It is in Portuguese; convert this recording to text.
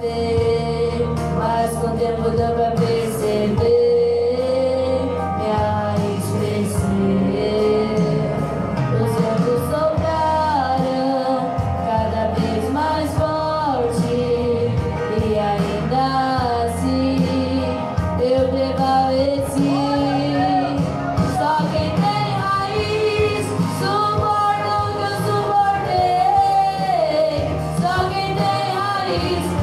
ver, mas com o tempo deu pra perceber, minha crescer. Os ventos sopraram cada vez mais forte, e ainda assim eu prevaleci. Só quem tem raiz suporta o que eu suportei. Só quem tem raiz